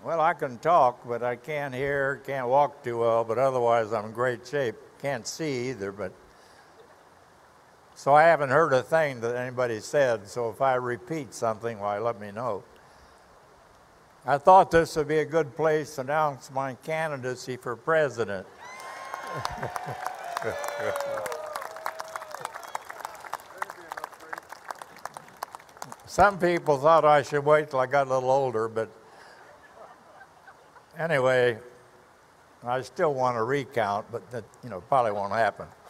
Well, I can talk, but I can't hear, can't walk too well, but otherwise I'm in great shape. Can't see either, but so I haven't heard a thing that anybody said, so if I repeat something, why, let me know. I thought this would be a good place to announce my candidacy for president. Some people thought I should wait till I got a little older, but anyway, I still want to recount, but that, probably won't happen.